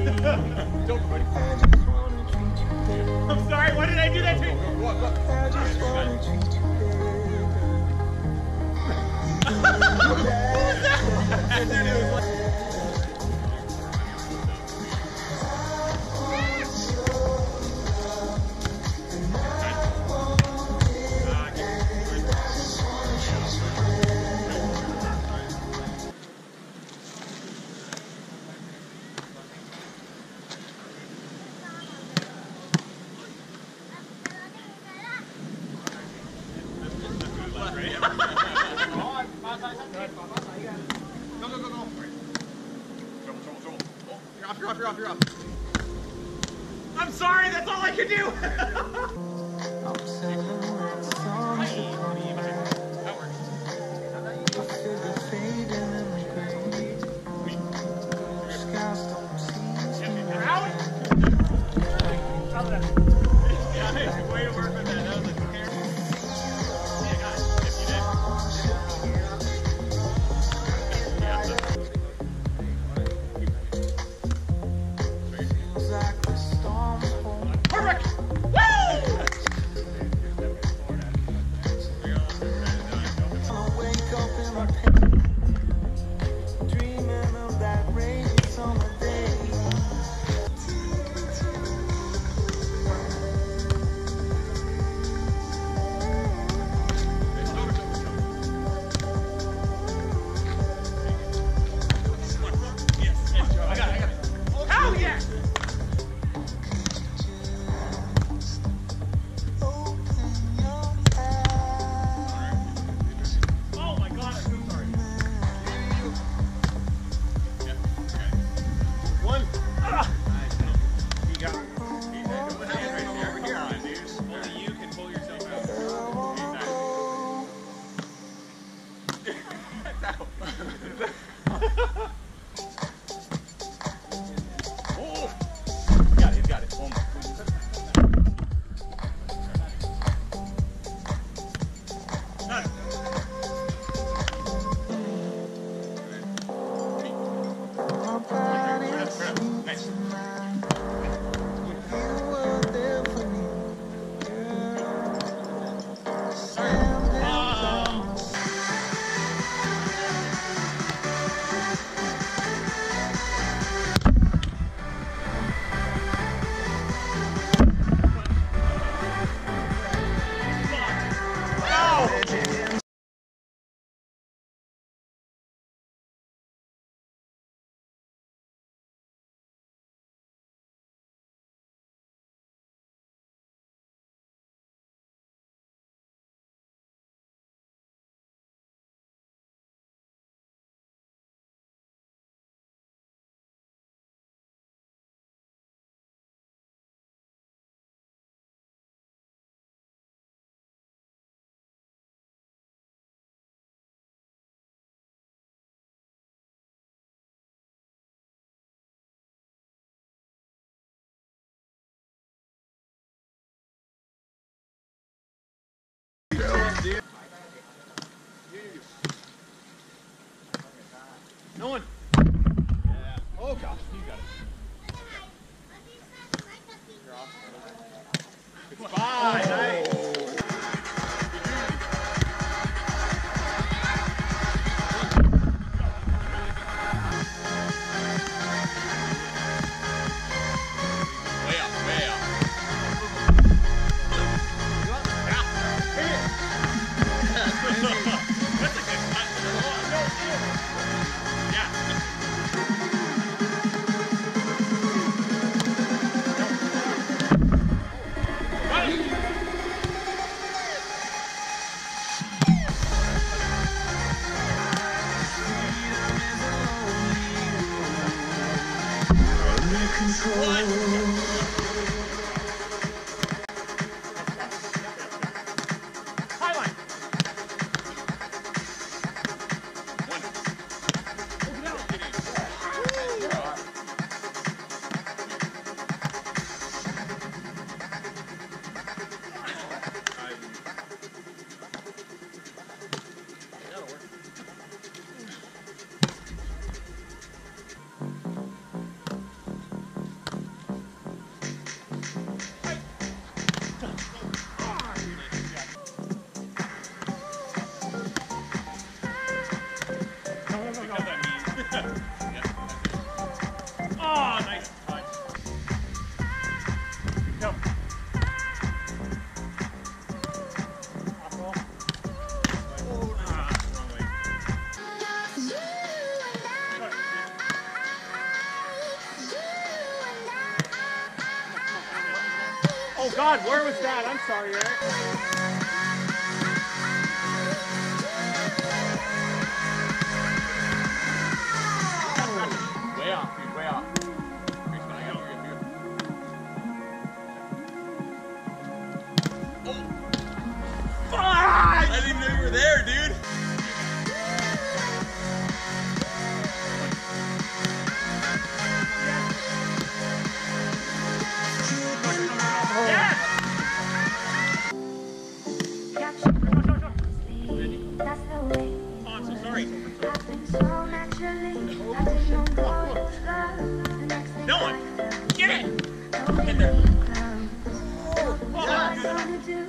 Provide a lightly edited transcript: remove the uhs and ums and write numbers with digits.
Don't quit. I'm sorry, why did I do that to you? What was that? You're off. I'm sorry, that's all I can do. Way to work with that. That was a terrible. No one. Yeah. Oh gosh, you got it. You're off. It's fine. Nice. Oh God, where was that? I'm sorry, Eric. Way off, dude, way off. Here's what I got here. Oh. Fuck! I didn't even know you were there, dude. That's the way. Oh, I'm so sorry. Happened so naturally. I didn't know what was love. The next thing No one. I Get it! know, Get there. found. What I gonna do?